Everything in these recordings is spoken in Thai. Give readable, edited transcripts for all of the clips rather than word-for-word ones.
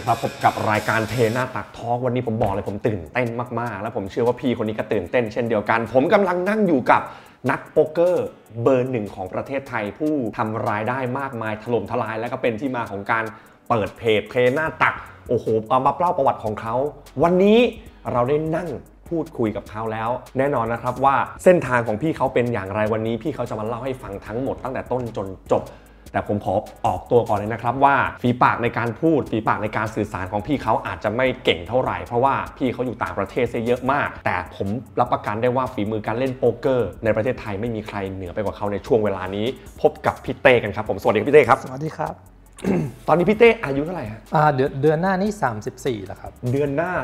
ครับพบกับรายการเทหน้าตักทอล์กวันนี้ผมบอกเลยผมตื่นเต้นมากๆแล้วผมเชื่อว่าพี่คนนี้ก็ตื่นเต้นเช่นเดียวกันผมกำลังนั่งอยู่กับนักโป๊กเกอร์เบอร์หนึ่งของประเทศไทยผู้ทำรายได้มากมายถล่มทลายและก็เป็นที่มาของการเปิดเพจเทหน้าตักโอ้โหเอามาเล่าประวัติของเขาวันนี้เราได้นั่งพูดคุยกับเขาแล้วแน่นอนนะครับว่าเส้นทางของพี่เขาเป็นอย่างไรวันนี้พี่เขาจะมาเล่าให้ฟังทั้งหมดตั้งแต่ต้นจนจบแต่ผมขอออกตัวก่อนเลยนะครับว่าฝีปากในการพูดฝีปากในการสื่อสารของพี่เขาอาจจะไม่เก่งเท่าไหร่เพราะว่าพี่เขาอยู่ต่างประเทศซะเยอะมากแต่ผมรับประกันได้ว่าฝีมือการเล่นโป๊กเกอร์ในประเทศไทยไม่มีใครเหนือไปกว่าเขาในช่วงเวลานี้พบกับพี่เต้กันครับผมสวัสดีพี่เต้ครับสวัสดีครับตอนนี้พี่เต้อายุเท่าไหร่ฮะเดือนหน้านี่34แล้วครับเดือนหน้า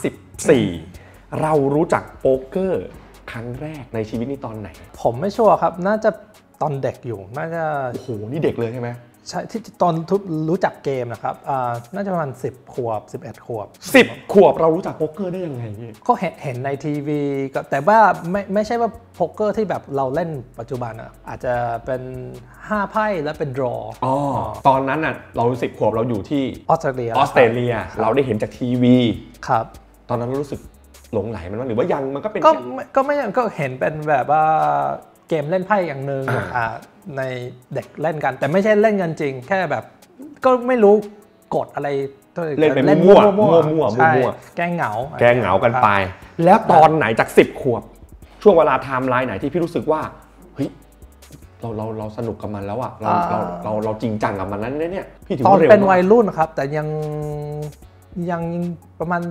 34เรารู้จักโป๊กเกอร์ครั้งแรกในชีวิตนี่ตอนไหนผมไม่ชัวร์ครับน่าจะตอนเด็กอยู่น่าจะโอ้โหนี่เด็กเลยใช่ไหมใช่ที่ตอนรู้จักเกมนะครับน่าจะประมาณ10 ขวบ11 ขวบ 10 ขวบเรารู้จักโป๊กเกอร์ได้ยังไงพี่ก็เห็นในทีวีแต่ว่าไม่ใช่ว่าโป๊กเกอร์ที่แบบเราเล่นปัจจุบันอ่ะอาจจะเป็น5 ไพ่แล้วเป็นดรอตอนนั้นอ่ะเรา10 ขวบเราอยู่ที่ออสเตรเลียเราได้เห็นจากทีวีครับตอนนั้นรู้สึกหลงไหลมันหรือว่ายังมันก็เป็นก็ไม่ยังก็เห็นเป็นแบบว่าเกมเล่นไพ่อย่างหนึ่งในเด็กเล่นกันแต่ไม่ใช่เล่นกันจริงแค่แบบก็ไม่รู้กฎอะไรเล่นไปมั่วแก้เหงากันไปแล้วตอนไหนจาก10 ขวบช่วงเวลาไทม์ไลน์ไหนที่พี่รู้สึกว่าเฮ้ยเราสนุกกับมันแล้วอ่ะเราจริงจังกับมันนั้นเนี่ยพี่ถือตอนว่าเร็วเป็นวัยรุ่นครับแต่ยังประมาณ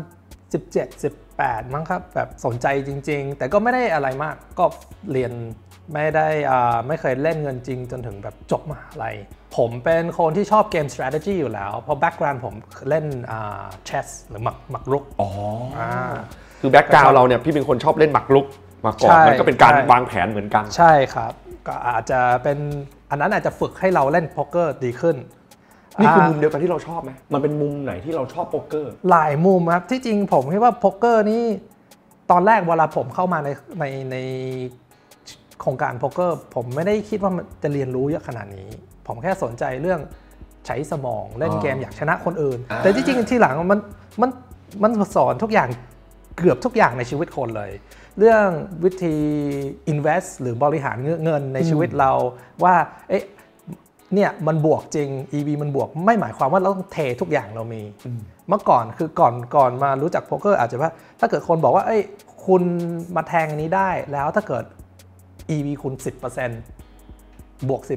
17-18มั้งครับแบบสนใจจริงๆแต่ก็ไม่ได้อะไรมากก็เรียนไม่เคยเล่นเงินจริงจนถึงแบบจบมหาลัยผมเป็นคนที่ชอบเกม strategy อยู่แล้วเพราะ background ผมเล่นchess หรือหมากรุกคือ background เราเนี่ยพี่เป็นคนชอบเล่นหมากรุกมาก่อนมันก็เป็นการวางแผนเหมือนกันใช่ครับก็อาจจะเป็นอันนั้นอาจจะฝึกให้เราเล่นโป๊กเกอร์ดีขึ้นนี่คือมุมเดียวกันที่เราชอบไหมมันเป็นมุมไหนที่เราชอบโป๊กเกอร์หลายมุมครับที่จริงผมคิดว่าโป๊กเกอร์นี่ตอนแรกเวลาผมเข้ามาในโครงการโป๊กเกอร์ผมไม่ได้คิดว่ามันจะเรียนรู้เยอะขนาดนี้ผมแค่สนใจเรื่องใช้สมองเล่นเกมอยากชนะคนอื่นแต่ที่จริงทีหลังมันสอนทุกอย่างเกือบทุกอย่างในชีวิตคนเลยเรื่องวิธี invest หรือบริหารเงินในชีวิตเราว่าเนี่ยมันบวกจริง EV มันบวกไม่หมายความว่าเราต้องเททุกอย่างเรามีเมื่อก่อนคือก่อนมารู้จักโป๊กเกอร์อาจจะว่าถ้าเกิดคนบอกว่าคุณมาแทงอันนี้ได้แล้วถ้าเกิด EV คุณ 10% บวก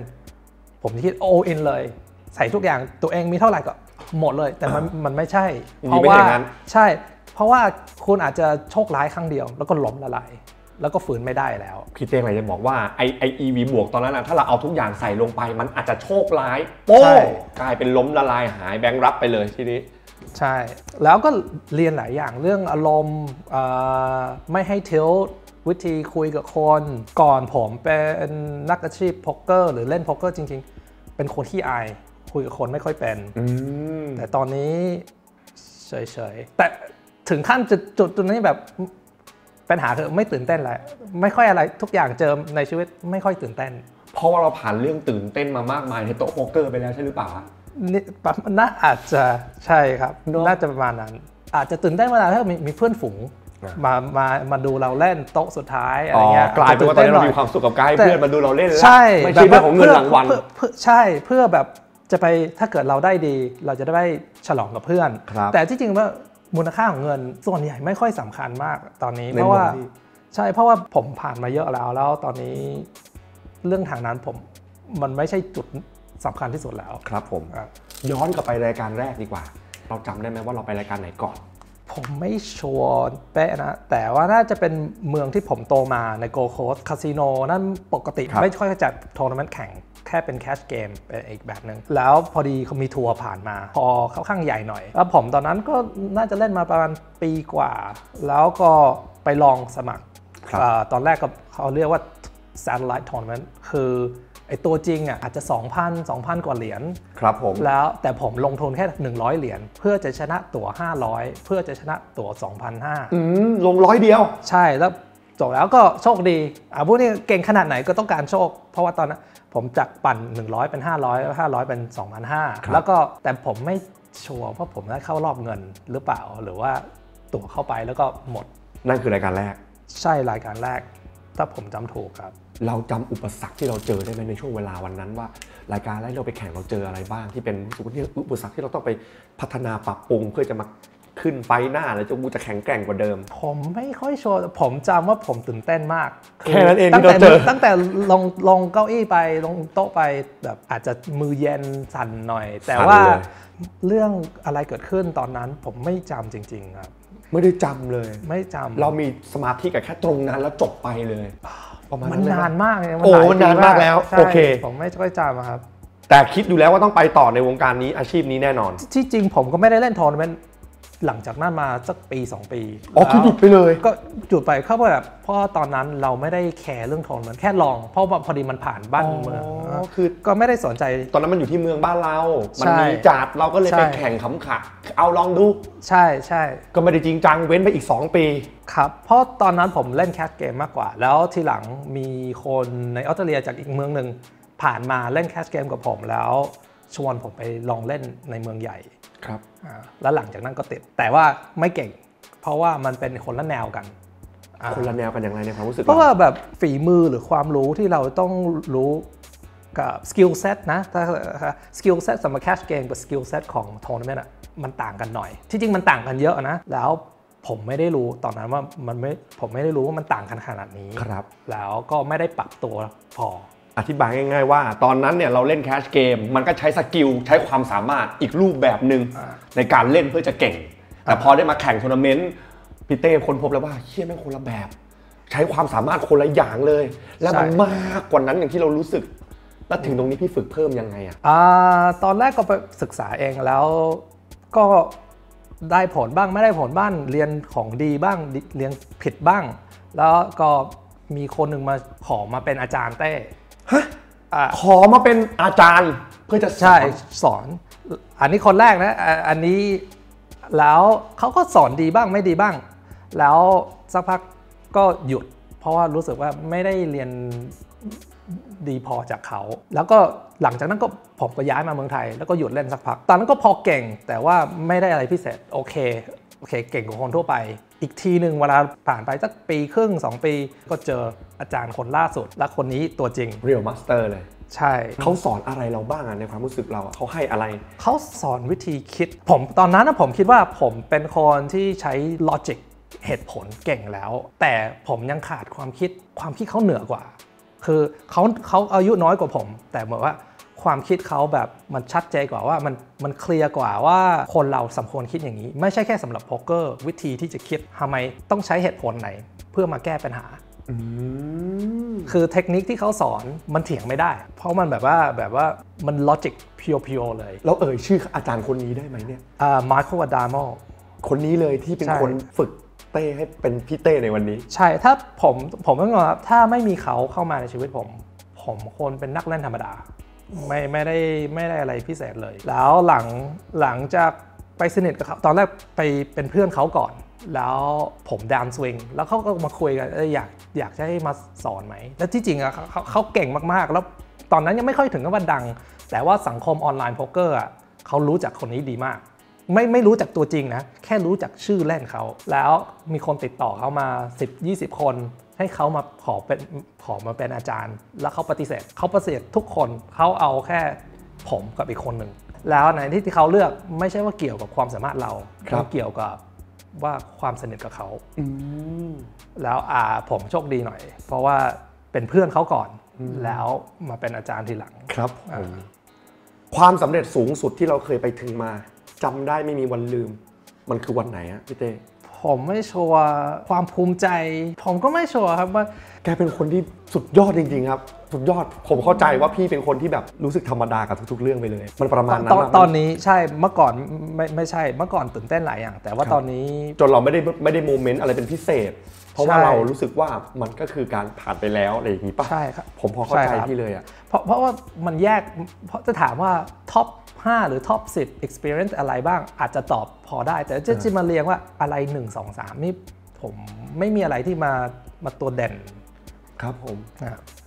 10% ผมคิด all in เลยใส่ทุกอย่างตัวเองมีเท่าไหร่ก็หมดเลยแต่มันไม่ใช่เพราะว่าใช่เพราะว่าคุณอาจจะโชคร้ายครั้งเดียวแล้วก็ล้มละลายแล้วก็ฝืนไม่ได้แล้วพี่เต้งอะไรจะบอกว่าไอ EV บวกตอนนั้นนะถ้าเราเอาทุกอย่างใส่ลงไปมันอาจจะโชคร้ายโป้กลายเป็นล้มละลายหายแบงค์รับไปเลยทีนี้ใช่แล้วก็เรียนหลายอย่างเรื่องอารมณ์ไม่ให้เทลวิธีคุยกับคนก่อนผมเป็นนักอาชีพโป๊กเกอร์หรือเล่นโป๊กเกอร์จริงๆเป็นคนที่อายคุยกับคนไม่ค่อยเป็นแต่ตอนนี้เฉยๆแต่ถึงขั้นจุดนี้แบบปัญหาคือไม่ตื่นเต้นแล้วไม่ค่อยอะไรทุกอย่างเจอในชีวิตไม่ค่อยตื่นเต้นเพราะว่าเราผ่านเรื่องตื่นเต้นมามากมายในโต๊ะโป๊กเกอร์ไปแล้วใช่หรือเปล่านี่น่าอาจจะใช่ครับน่าจะประมาณนั้นอาจจะตื่นเต้นเวลาถ้ามีเพื่อนฝูงมาดูเราเล่นโต๊ะสุดท้ายอะไรเงี้ยกลายเป็นว่าตอนนี้เรามีความสุขกับการให้เพื่อนมาดูเราเล่นแล้วไม่ใช่เรื่องของเงินรางวัลใช่เพื่อแบบจะไปถ้าเกิดเราได้ดีเราจะได้ฉลองกับเพื่อนแต่ที่จริงว่ามูลค่าของเงินส่วนใหญ่ไม่ค่อยสำคัญมากตอนนี้เพราะว่าผมผ่านมาเยอะแล้วตอนนี้เรื่องทางนั้นมันไม่ใช่จุดสำคัญที่สุดแล้วครับผมย้อนกลับไปรายการแรกดีกว่าเราจำได้ไหมว่าเราไปรายการไหนก่อนผมไม่ชัวร์เป๊ะนะแต่ว่าน่าจะเป็นเมืองที่ผมโตมาในโกลด์โคสต์คาสิโนนั่นปกติไม่ค่อยจัดทัวร์นาเมนต์แข่งแค่เป็นแคชเกมเป็นอีกแบบนึงแล้วพอดีเขามีทัวร์ผ่านมาพอเขาข้างใหญ่หน่อยแล้วผมตอนนั้นก็น่าจะเล่นมาประมาณปีกว่าแล้วก็ไปลองสมัครตอนแรกก็เขาเรียกว่า Satellite Tournament คือไอตัวจริงอ่ะอาจจะ 2,000 กว่าเหรียญครับผมแล้วแต่ผมลงทุนแค่100 เหรียญเพื่อจะชนะตั๋ว500เพื่อจะชนะตั๋ว 2,500 ลง100 เดียวใช่แล้วจบแล้วก็โชคดีพวกนี้เก่งขนาดไหนก็ต้องการโชคเพราะว่าตอนนั้นผมจากปั่น100เป็น500แล้ว500เป็น 2,500แล้วก็แต่ผมไม่ชัวร์ว่าผมได้เข้ารอบเงินหรือเปล่าหรือว่าตั๋วเข้าไปแล้วก็หมดนั่นคือรายการแรกใช่รายการแรกถ้าผมจำถูกครับเราจำอุปสรรคที่เราเจอได้ไหมในช่วงเวลาวันนั้นว่ารายการแรกเราไปแข่งเราเจออะไรบ้างที่เป็นอุปสรรคที่เราต้องไปพัฒนาปรับปรุงเพื่อจะมาขึ้นไฟหน้าแล้วจะแข็งแกร่งกว่าเดิมผมไม่ค่อยชัวร์ผมจำว่าผมตื่นเต้นมากแค่นั้นเองที่เราเจอตั้งแต่ลงเก้าอี้ไปลงโต๊ะไปแบบอาจจะมือเย็นสั่นหน่อยแต่ว่าเรื่องอะไรเกิดขึ้นตอนนั้นผมไม่จำจริงๆครับไม่ได้จำเลยไม่จำเรามีสมาธิกับแค่ตรงนั้นแล้วจบไปเลยมันนานมากเลยมันนานมากแล้วโอเคผมไม่ค่อยจำครับแต่คิดอยู่แล้วว่าต้องไปต่อในวงการนี้อาชีพนี้แน่นอนที่จริงผมก็ไม่ได้เล่นทัวร์นาเมนต์หลังจากนั้นมาสักปี2ปีคือหยุดไปเลยก็หยุดไปเขาแบบเพราะตอนนั้นเราไม่ได้แคร์เรื่องทัวร์นาเมนต์แค่ลองเพราะพอดีมันผ่านบ้านเมืองคือก็ไม่ได้สนใจตอนนั้นมันอยู่ที่เมืองบ้านเรามันมีจัดเราก็เลยไปแข่งขำขัดเอาลองดูใช่ใช่ก็ไม่ได้จริงจังเว้นไปอีก2ปีครับเพราะตอนนั้นผมเล่นแคสเกมมากกว่าแล้วทีหลังมีคนในออสเตรเลียจากอีกเมืองหนึ่งผ่านมาเล่นแคสเกมกับผมแล้วชวนผมไปลองเล่นในเมืองใหญ่ครับแล้วหลังจากนั้นก็ติดแต่ว่าไม่เก่งเพราะว่ามันเป็นคนละแนวกันคนละแนวกันอย่างไรในความรู้สึกเพราะว่าแบบฝีมือหรือความรู้ที่เราต้องรู้กับสกิลเซ็ตนะถ้าสกิลเซ็ตสำหรับแคชเกมกับสกิลเซ็ตของทัวร์นาเมนต์มันต่างกันหน่อยที่จริงมันต่างกันเยอะนะแล้วผมไม่ได้รู้ตอนนั้นว่าผมไม่ได้รู้ว่ามันต่างกันขนาดนี้ครับแล้วก็ไม่ได้ปรับตัวพออธิบายง่ายๆว่าตอนนั้นเนี่ยเราเล่นแคชเกมมันก็ใช้สกิลใช้ความสามารถอีกรูปแบบหนึ่งในการเล่นเพื่อจะเก่งแต่พอได้มาแข่งทัวร์นาเมนต์พี่เต้ค้นพบแล้วว่าเชี่ยแม่งคนละแบบใช้ความสามารถคนละอย่างเลยและมันมากกว่านั้นอย่างที่เรารู้สึกแล้วถึงตรงนี้พี่ฝึกเพิ่มยังไงตอนแรกก็ไปศึกษาเองแล้วก็ได้ผลบ้างไม่ได้ผลบ้างเรียนของดีบ้างเรียนผิดบ้างแล้วก็มีคนหนึ่งมาขอมาเป็นอาจารย์เต้ขอมาเป็นอาจารย์เพื่อจะสอนอันนี้คนแรกนะอันนี้แล้วเขาก็สอนดีบ้างไม่ดีบ้างแล้วสักพักก็หยุดเพราะว่ารู้สึกว่าไม่ได้เรียนดีพอจากเขาแล้วก็หลังจากนั้นก็ผมก็ย้ายมาเมืองไทยแล้วก็หยุดเล่นสักพักตอนนั้นก็พอเก่งแต่ว่าไม่ได้อะไรพิเศษโอเคเก่งกว่าคนทั่วไปอีกทีหนึ่งเวลาผ่านไปสักปีครึ่ง2 ปีก็เจออาจารย์คนล่าสุดและคนนี้ตัวจริง Real Master เลยใช่เขาสอนอะไรเราบ้างในความรู้สึกเราเขาให้อะไรเขาสอนวิธีคิดผมตอนนั้นผมคิดว่าผมเป็นคนที่ใช้ลอจิกเหตุผลเก่งแล้วแต่ผมยังขาดความคิดเขาเหนือกว่าคือเขาอายุน้อยกว่าผมแต่เหมือนว่าความคิดเขาแบบมันชัดเจนกว่าว่ามันเคลียร์กว่าว่าคนเราสมควรคิดอย่างนี้ไม่ใช่แค่สำหรับโป๊กเกอร์วิธีที่จะคิดทำไมต้องใช้เหตุผลไหนเพื่อมาแก้ปัญหาคือเทคนิคที่เขาสอนมันเถียงไม่ได้เพราะมันแบบว่ามันลอจิกเพียวๆเลยแล้วชื่ออาจารย์คนนี้ได้ไหมเนี่ยมาร์โค อดามอลคนนี้เลยที่เป็นคนฝึกเต้ให้เป็นพี่เต้ในวันนี้ใช่ถ้าผมต้องบอกว่าถ้าไม่มีเขาเข้ามาในชีวิตผมคนเป็นนักเล่นธรรมดาไม่ได้อะไรพิเศษเลยแล้วหลังจากไปสนิทกับเขาตอนแรกไปเป็นเพื่อนเขาก่อนแล้วผมดาวน์สวิงแล้วเขาก็มาคุยกันอยากจะให้มาสอนไหมแล้วที่จริงเขาเก่งมากๆแล้วตอนนั้นยังไม่ค่อยถึงกับว่าดังแต่ว่าสังคมออนไลน์โป๊กเกอร์เขารู้จักคนนี้ดีมากไม่รู้จักตัวจริงนะแค่รู้จักชื่อเล่นเขาแล้วมีคนติดต่อเขามา 10-20 คนให้เขามาขอมาเป็นอาจารย์แล้วเขาปฏิเสธทุกคนเขาเอาแค่ผมกับอีกคนหนึ่งแล้วในที่เขาเลือกไม่ใช่ว่าเกี่ยวกับความสามารถเราเกี่ยวกับว่าความสนิทกับเขาแล้วผมโชคดีหน่อยเพราะว่าเป็นเพื่อนเขาก่อนแล้วมาเป็นอาจารย์ทีหลังครับความสำเร็จสูงสุดที่เราเคยไปถึงมาจำได้ไม่มีวันลืมมันคือวันไหนอะพี่เต้ผมไม่ชัวร์ความภูมิใจผมก็ไม่ชัวร์ครับว่าแกเป็นคนที่สุดยอดจริงๆครับสุดยอดผมเข้าใจว่าพี่เป็นคนที่แบบรู้สึกธรรมดากับทุกๆเรื่องไปเลยมันประมาณนั้นตอนนี้ใช่เมื่อก่อนไม่ใช่เมื่อก่อนตื่นเต้นหลายอย่างแต่ว่าตอนนี้จนเราไม่ได้โมเมนต์อะไรเป็นพิเศษเพราะว่าเรารู้สึกว่ามันก็คือการผ่านไปแล้วอะไรอย่างนี้ป่ะใช่ครับผมพอเข้าใจพี่เลยอะเพราะว่ามันแยกเพราะจะถามว่าท็อป5หรือท็อป10 experience อะไรบ้างอาจจะตอบพอได้แต่จะมาเรียงว่าอะไร1 2 3นี่ผมไม่มีอะไรที่มาตัวเด่นครับผม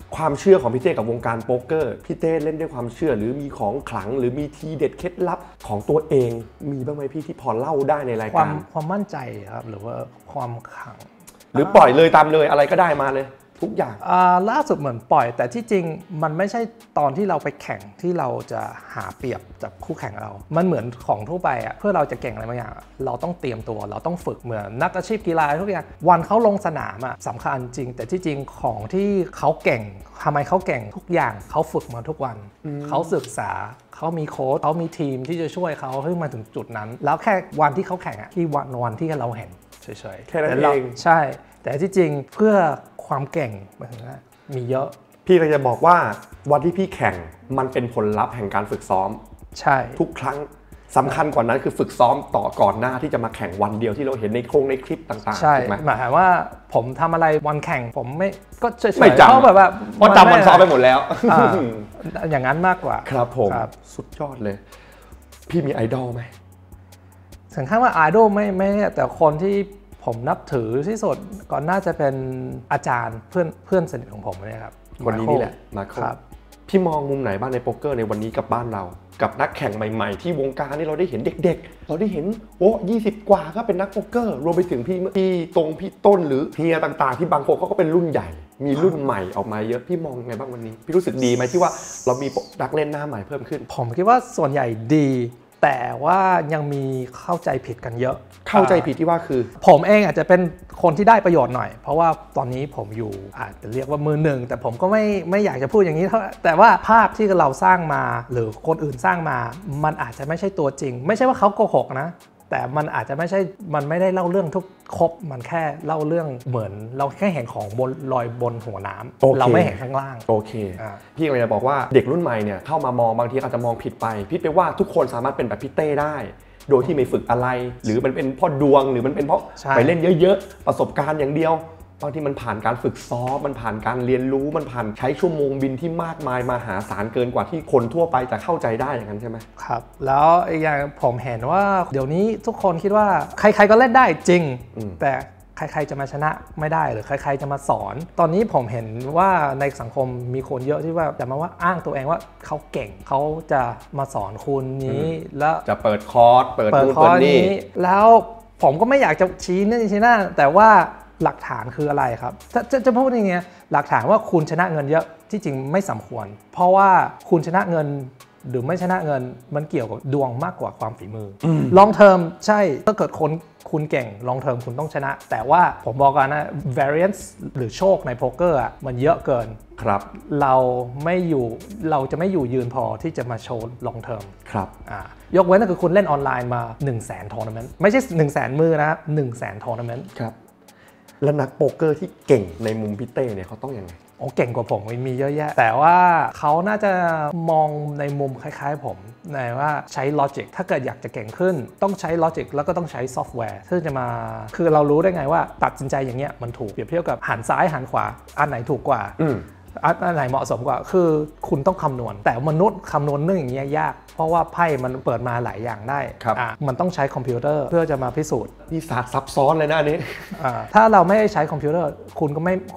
ความเชื่อของพี่เต้กับวงการโป๊กเกอร์พี่เต้เล่นด้วยความเชื่อหรือมีของขลังหรือมีทีเด็ดเคล็ดลับของตัวเองมีบ้างไหมพี่ที่พอเล่าได้ในรายการความมั่นใจครับหรือว่าความขลังหรือปล่อยเลยตามเลยอะไรก็ได้มาเลยทุกอย่างล่าสุดเหมือนปล่อยแต่ที่จริงมันไม่ใช่ตอนที่เราไปแข่งที่เราจะหาเปรียบจากคู่แข่งเรามันเหมือนของทั่วไปเพื่อเราจะเก่งอะไรบางอย่างเราต้องเตรียมตัวเราต้องฝึกเหมือนนักอาชีพกีฬาทุกอย่างวันเขาลงสนามสำคัญจริงแต่ที่จริงของที่เขาเก่งทำไมเขาเก่งทุกอย่างเขาฝึกมาทุกวันเขาศึกษาเขามีโค้ชเขามีทีมที่จะช่วยเขาให้มาถึงจุดนั้นแล้วแค่วันที่เขาแข่งที่วันที่เราเห็นเฉยๆแค่นั้นเองใช่แต่ที่จริงเพื่อความเก่งมีเยอะพี่ก็จะบอกว่าวันที่พี่แข่งมันเป็นผลลัพธ์แห่งการฝึกซ้อมใช่ทุกครั้งสำคัญกว่านั้นคือฝึกซ้อมต่อก่อนหน้าที่จะมาแข่งวันเดียวที่เราเห็นในคลิปต่างๆใช่หมายว่าผมทำอะไรวันแข่งผมไม่ก็เฉยๆไม่จำเพราะแบบว่าจำวันซ้อมไปหมดแล้วอย่างนั้นมากกว่าครับผมสุดยอดเลยพี่มีไอดอลไหมถึงขั้นว่าไอดอลไม่แต่คนที่ผมนับถือที่สุดก่อนน่าจะเป็นอาจารย์เพื่อนสนิทของผมเนี่ยครับคนนี้นี่แหละมาครับพี่มองมุมไหนบ้างในโป๊กเกอร์ในวันนี้กับบ้านเรากับนักแข่งใหม่ๆที่วงการนี่เราได้เห็นเด็กๆเราได้เห็น20 กว่าก็เป็นนักโป๊กเกอร์รวมไปถึงพี่ต้นหรือเฮียต่างๆที่บางคนเขาก็เป็นรุ่นใหญ่มีรุ่นใหม่ออกมาเยอะพี่มองไงบ้างวันนี้พี่รู้สึกดีไหมที่ว่าเรามีนักเล่นหน้าใหม่เพิ่มขึ้นผมคิดว่าส่วนใหญ่ดีแต่ว่ายังมีเข้าใจผิดกันเยอะเข้าใจผิดที่ว่าคือผมเองอาจจะเป็นคนที่ได้ประโยชน์หน่อยเพราะว่าตอนนี้ผมอยู่อาจจะเรียกว่ามือหนึ่งแต่ผมก็ไม่อยากจะพูดอย่างนี้แต่ว่าภาพที่เราสร้างมาหรือคนอื่นสร้างมามันอาจจะไม่ใช่ตัวจริงไม่ใช่ว่าเขาโกหกนะแต่มันอาจจะไม่ใช่มันไม่ได้เล่าเรื่องทุกครบมันแค่เล่าเรื่องเหมือนเราแค่เห็นของบนลอยบนหัวน้ำเราไม่เห็นข้างล่างโอเคพี่กำลังจะบอกว่าเด็กรุ่นใหม่เนี่ยเข้ามามองบางทีอาจจะมองผิดไปพี่ไปว่าทุกคนสามารถเป็นแบบพี่เต้ได้โดยที่ไม่ฝึกอะไรหรือมันเป็นเพราะดวงหรือมันเป็นเพราะไปเล่นเยอะๆประสบการณ์อย่างเดียวบางทีมันผ่านการฝึกซ้อมมันผ่านการเรียนรู้มันผ่านใช้ชั่วโมงบินที่มากมายมหาศาลเกินกว่าที่คนทั่วไปจะเข้าใจได้อย่างนั้นใช่ไหมครับแล้วอีกอย่างผมเห็นว่าเดี๋ยวนี้ทุกคนคิดว่าใครๆก็เล่นได้จริงแต่ใครๆจะมาชนะไม่ได้หรือใครๆจะมาสอนตอนนี้ผมเห็นว่าในสังคมมีคนเยอะที่ว่าจะมาว่าอ้างตัวเองว่าเขาเก่งเขาจะมาสอนคุณนี้แล้วจะเปิดคอร์สเปิดคอร์สนี้แล้วผมก็ไม่อยากจะชี้นั่นชี้นั่นแต่ว่าหลักฐานคืออะไรครับจะพูดอย่างเงี้ยหลักฐานว่าคุณชนะเงินเยอะที่จริงไม่สมควรเพราะว่าคุณชนะเงินหรือไม่ชนะเงินมันเกี่ยวกับดวงมากกว่าความฝีมือลองเทอมใช่ถ้าเกิดคุณเก่งลองเทอมคุณต้องชนะแต่ว่าผมบอกกันนะ variance หรือโชคในโป๊กเกอร์มันเยอะเกินครับเราจะไม่อยู่ยืนพอที่จะมาโชว์ลองเทอมครับยกเว้นก็คือคุณเล่นออนไลน์มา 100,000 ทัวร์นาเมนต์ไม่ใช่ 100,000 มือนะครับ 100,000 ทัวร์นาเมนต์ครับแล้วนักโป๊กเกอร์ที่เก่งในมุมพี่เต้เนี่ยเขาต้องยังไงเก่งกว่าผมมีเยอะแยะแต่ว่าเขาน่าจะมองในมุมคล้ายๆผมในว่าใช้ลอจิกถ้าเกิดอยากจะเก่งขึ้นต้องใช้ลอจิกแล้วก็ต้องใช้ซอฟต์แวร์ที่จะมาคือเรารู้ได้ไงว่าตัดสินใจอย่างเงี้ยมันถูกเปรียบเทียบกับหันซ้ายหันขวาอันไหนถูกกว่าอันไหนเหมาะสมกว่าคือคุณต้องคำนวณแต่มนุษย์คำนวณเรื่องอย่างเงี้ยยากเพราะว่าไพ่มันเปิดมาหลายอย่างได้มันต้องใช้คอมพิวเตอร์เพื่อจะมาพิสูจน์นี่ศาสตร์ซับซ้อนเลยนะอันนี้ถ้าเราไม่ใช้คอมพิวเตอร์คุณ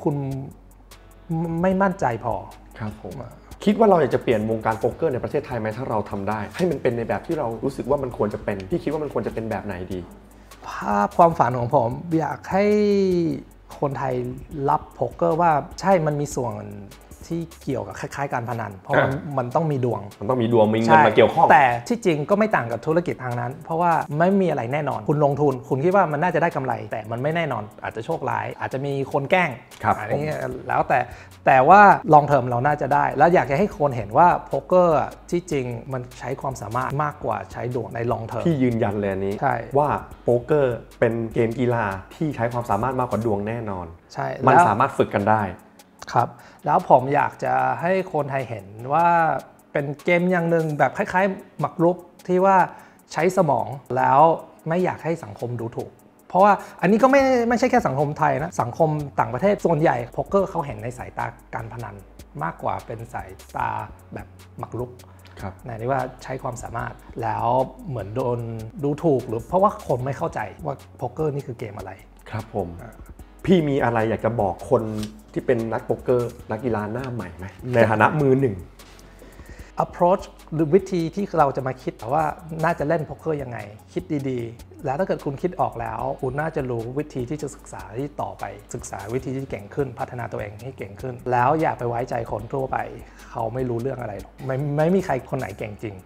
ไม่มั่นใจพอครับผมคิดว่าเราอยากจะเปลี่ยนวงการโป๊กเกอร์ในประเทศไทยไหมถ้าเราทำได้ให้มันเป็นในแบบที่เรารู้สึกว่ามันควรจะเป็นพี่คิดว่ามันควรจะเป็นแบบไหนดีภาพความฝันของผมอยากให้คนไทยรับโป๊กเกอร์ว่าใช่มันมีส่วนที่เกี่ยวกับคล้ายๆการพนันเพราะมันต้องมีดวงมีเงินมาเกี่ยวข้องแต่ที่จริงก็ไม่ต่างกับธุรกิจทางนั้นเพราะว่าไม่มีอะไรแน่นอนคุณลงทุนคุณคิดว่ามันน่าจะได้กำไรแต่มันไม่แน่นอนอาจจะโชคร้ายอาจจะมีคนแกล้งอันนี้แล้วแต่ว่าลองเทอมเราน่าจะได้แล้วอยากจะให้คนเห็นว่าโป๊กเกอร์ที่จริงมันใช้ความสามารถมากกว่าใช้ดวงในลองเทอมที่ยืนยันเลยนี้ว่าโป๊กเกอร์เป็นเกมกีฬาที่ใช้ความสามารถมากกว่าดวงแน่นอนใช่มันสามารถฝึกกันได้ครับแล้วผมอยากจะให้คนไทยเห็นว่าเป็นเกมอย่างหนึ่งแบบคล้ายๆหมากรุกที่ว่าใช้สมองแล้วไม่อยากให้สังคมดูถูกเพราะว่าอันนี้ก็ไม่ใช่แค่สังคมไทยนะสังคมต่างประเทศส่วนใหญ่โป๊กเกอร์เขาเห็นในสายตาการพนันมากกว่าเป็นสายตาแบบหมากรุกในที่ว่าใช้ความสามารถแล้วเหมือนโดนดูถูกหรือเพราะว่าคนไม่เข้าใจว่าโป๊กเกอร์นี่คือเกมอะไรครับผมพี่มีอะไรอยากจะบอกคนที่เป็นนักโป๊กเกอร์นักกีฬาหน้าใหม่ไหมในฐานะมือหนึ่ง approach หรือวิธีที่เราจะมาคิดว่าน่าจะเล่นโป๊กเกอร์ยังไงคิดดีๆแล้วถ้าเกิดคุณคิดออกแล้วคุณน่าจะรู้วิธีที่จะศึกษาที่ต่อไปศึกษาวิธีที่เก่งขึ้นพัฒนาตัวเองให้เก่งขึ้นแล้วอย่าไปไว้ใจคนทั่วไปเขาไม่รู้เรื่องอะไรหรอกไม่มีใครคนไหนเก่งจริง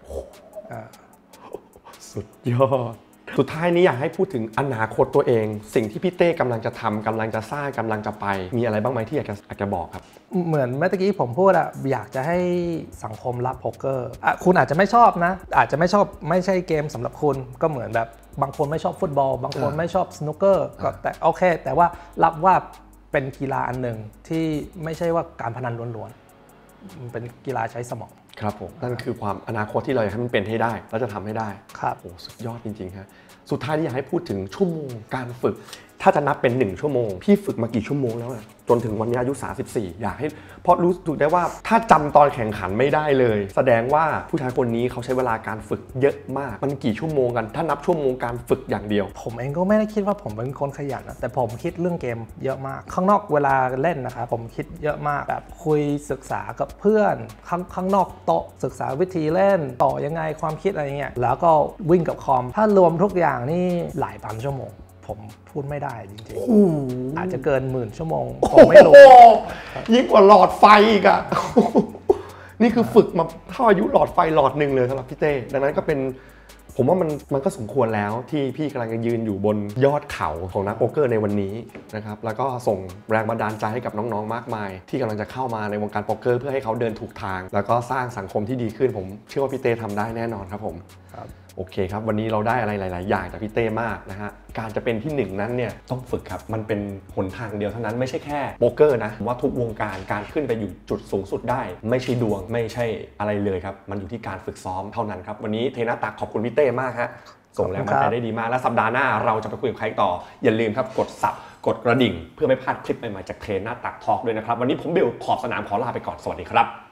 สุดยอดสุดท้ายนี้อยากให้พูดถึงอนาคตตัวเองสิ่งที่พี่เต้กำลังจะทำกำลังจะสร้างกำลังจะไปมีอะไรบ้างไหมที่อยากจะบอกครับเหมือนเมื่อกี้ผมพูดอะอยากจะให้สังคมรับโป๊กเกอร์คุณอาจจะไม่ชอบนะอาจจะไม่ชอบไม่ใช่เกมสำหรับคุณก็เหมือนแบบบางคนไม่ชอบฟุตบอลบางคนไม่ชอบสนุกเกอร์ก็แต่โอเคแต่ว่ารับว่าเป็นกีฬาอันหนึ่งที่ไม่ใช่ว่าการพนันล้วนๆมันเป็นกีฬาใช้สมองครับผมนั่นคือความอนาคตที่เราอยากให้มันเป็นให้ได้แล้วจะทำให้ได้ครับโอ้สุดยอดจริงๆครับสุดท้ายที่อยากให้พูดถึงชั่วโมงการฝึกถ้าจะนับเป็น1ชั่วโมงพี่ฝึกมากี่ชั่วโมงแล้วอะจนถึงวันนี้อายุ34อยากให้เพราะรู้สึกได้ว่าถ้าจำตอนแข่งขันไม่ได้เลยแสดงว่าผู้ชายคนนี้เขาใช้เวลาการฝึกเยอะมากมันกี่ชั่วโมงกันถ้านับชั่วโมงการฝึกอย่างเดียวผมเองก็ไม่ได้คิดว่าผมเป็นคนขยันนะแต่ผมคิดเรื่องเกมเยอะมากข้างนอกเวลาเล่นนะครับผมคิดเยอะมากแบบคุยศึกษากับเพื่อนข้างนอกโต๊ะศึกษาวิธีเล่นต่อยังไงความคิดอะไรเงี้ยแล้วก็วิ่งกับคอมถ้ารวมทุกอย่างนี่หลายพันชั่วโมงผมพูดไม่ได้จริงๆอาจจะเกิน10,000 ชั่วโมงผมไม่รู้ยิ่งกว่าหลอดไฟอีกอะนี่คือฝึกมาเท่าอายุหลอดไฟหลอดหนึ่งเลยสำหรับพี่เต้ดังนั้นก็เป็นผมว่ามันก็สมควรแล้วที่พี่กำลังจะยืนอยู่บนยอดเขาของนักโป๊กเกอร์ในวันนี้นะครับแล้วก็ส่งแรงบันดาลใจให้กับน้องๆมากมายที่กำลังจะเข้ามาในวงการโป๊กเกอร์เพื่อให้เขาเดินถูกทางแล้วก็สร้างสังคมที่ดีขึ้นผมเชื่อว่าพี่เต้ทำได้แน่นอนครับผมโอเคครับวันนี้เราได้อะไรหลายๆอย่างจากพี่เต้มากนะฮะการจะเป็นที่1นั้นเนี่ยต้องฝึกครับมันเป็นหนทางเดียวเท่านั้นไม่ใช่แค่โป๊กเกอร์นะผมว่าทุกวงการขึ้นไปอยู่จุดสูงสุดได้ไม่ใช่ดวงไม่ใช่อะไรเลยครับมันอยู่ที่การฝึกซ้อมเท่านั้นครับวันนี้เทน่าตักขอบคุณพี่เต้มากฮะส่งแรงบันดาลใจได้ดีมากและสัปดาห์หน้าเราจะไปคุยกับใครต่ออย่าลืมครับกดซับกดกระดิ่งเพื่อไม่พลาดคลิปใหม่ๆจากเทน่าตักทอล์กด้วยนะครับวันนี้ผมเบลขอบสนามขอลาไปก่อนสวัสดีครับ